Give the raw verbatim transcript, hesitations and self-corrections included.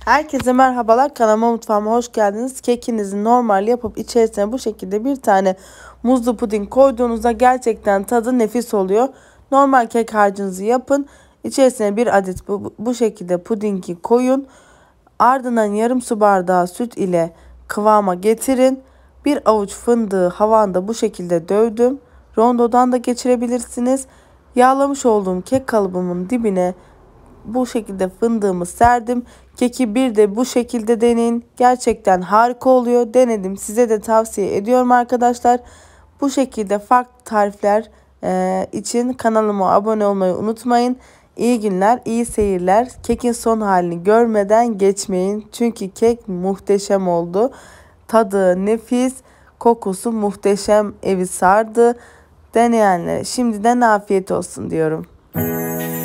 Herkese merhabalar, kanalıma mutfağıma hoş geldiniz. Kekinizi normal yapıp içerisine bu şekilde bir tane muzlu puding koyduğunuzda gerçekten tadı nefis oluyor. Normal kek harcınızı yapın. İçerisine bir adet bu, bu şekilde pudingi koyun. Ardından yarım su bardağı süt ile kıvama getirin. Bir avuç fındığı havanda bu şekilde dövdüm. Rondodan da geçirebilirsiniz. Yağlamış olduğum kek kalıbımın dibine bu şekilde fındığımı serdim. Keki bir de bu şekilde deneyin. Gerçekten harika oluyor. Denedim. Size de tavsiye ediyorum arkadaşlar. Bu şekilde farklı tarifler e, için kanalıma abone olmayı unutmayın. İyi günler, iyi seyirler. Kekin son halini görmeden geçmeyin. Çünkü kek muhteşem oldu. Tadı nefis, kokusu muhteşem, evi sardı. Deneyenlere şimdiden afiyet olsun diyorum.